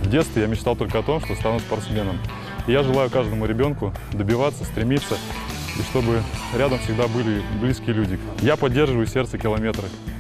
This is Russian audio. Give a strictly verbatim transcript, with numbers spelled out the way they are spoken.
В детстве я мечтал только о том, что стану спортсменом. И я желаю каждому ребенку добиваться, стремиться, и чтобы рядом всегда были близкие люди. Я поддерживаю «Сердце километра».